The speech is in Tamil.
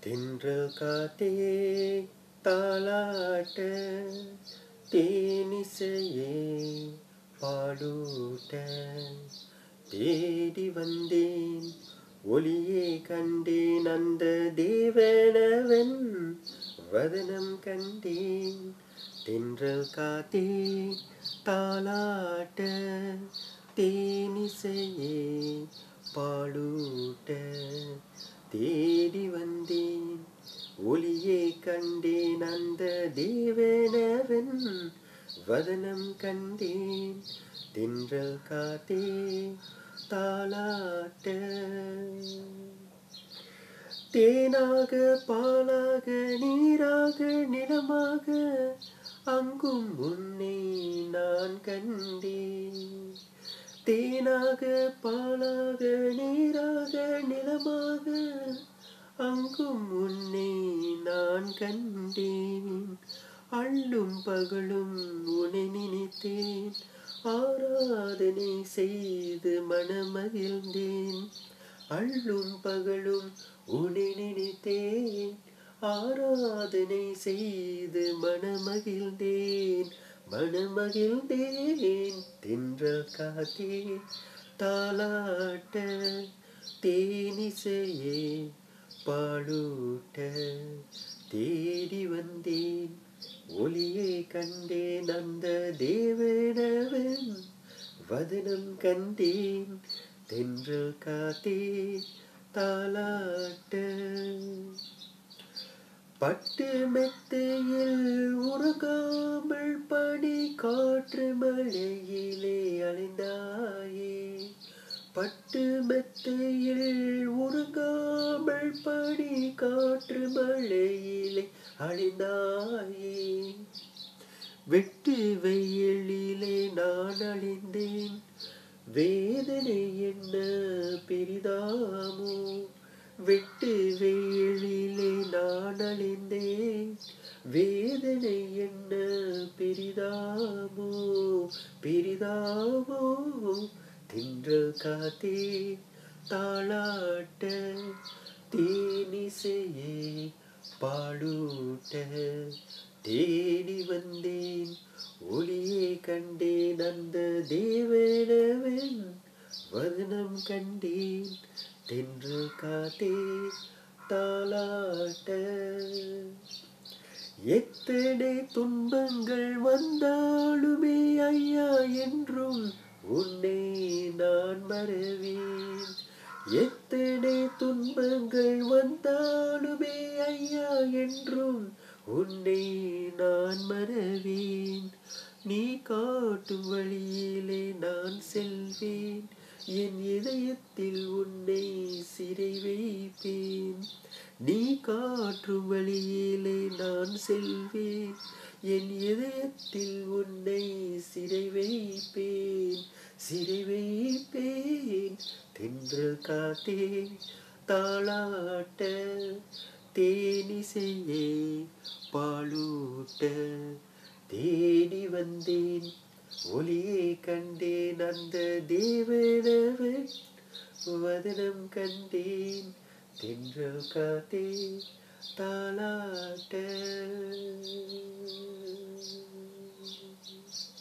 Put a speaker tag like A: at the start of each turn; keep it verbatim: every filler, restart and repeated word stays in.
A: தென்றல் காத்தே தாலாட்ட தேனிசையே பாடூட்ட தேடி வந்தேன் ஒளியே கண்டேன் அந்த தேவனவன் வதனம் கண்டேன் தென்றல் காத்தே தாலாட்ட தேனிசையே பாடூட்ட தேடி வந்தேன் ஒளியே கண்டேன் அந்த தேவனவன் வதனம் கண்டேன் தென்றல் காத்தே தாலாட்ட தேனாக பாலாக நீராக நிலமாக அங்கும் உன்னை நான் கண்டேன் தேனாக பாலாக நீராக நிலமாக அங்கும் உன்னை நான் கண்டேன் அள்ளும் பகலும் உன்னை நினைத்தேன் ஆராதனை செய்து மனமகிழ்ந்தேன் அள்ளும் பகலும் உன்னை நினைத்தேன் ஆராதனை செய்து மனமகிழ்ந்தேன் மனமகிழ்ந்தேன் தென்றல் காத்தே தாலாட்ட தேனிசையே பாடூட்ட தேடி வந்தேன் ஒளியை கண்டேன் அந்த தேவனவன் வதனம் கண்டேன் தென்றல் காத்தே தாலாட்ட பட்டு மெத்தையில் உறங்காமல் பனி காற்று மழையிலே அலைந்தாயே பட்டு மெத்தையில் உறங்காமல் பனி காற்று மழையிலே அலைந்தாயே வெட்டு வெயிலிலே நான் அழிந்தேன் வேதனை என்ன பெரிதாமோ வெட்டு வெயிலிலே நான் அழிந்தேன் வேதனை என்ன பெரிதாமோ பெரிதாமோ தென்றல் காத்தே தாலாட்ட தேனிசையே பாடூட்ட தேடி வந்தேன் ஒளியை கண்டேன் அந்த தேவனவன் வதனம் கண்டேன் தென்றல் காத்தே தாலாட்ட எத்தனை துன்பங்கள் வந்தாலுமே ஐயா என்றும் உன்னை நான் மறவேன் எத்தனை துன்பங்கள் வந்தாலுமே ஐயா என்றும் உன்னை நான் மறவேன் நீ காட்டும் வழியிலே நான் செல்வேன் என் இதயத்தில் உன்னை சிறை வைப்பேன் நீ காற்றும் வழியிலே நான் செல்வேன் என் இதயத்தில் உன்னை சிறை வைப்பேன் சிறை வைப்பேன் தென்றல் காத்தே தாலாட்ட தேனிசையே பாலூட்ட தேடி வந்தேன் ஒளியை கண்டேன் அந்த தேவனவன் வதனம் கண்டேன் தென்றல் காத்தே தாலாட்ட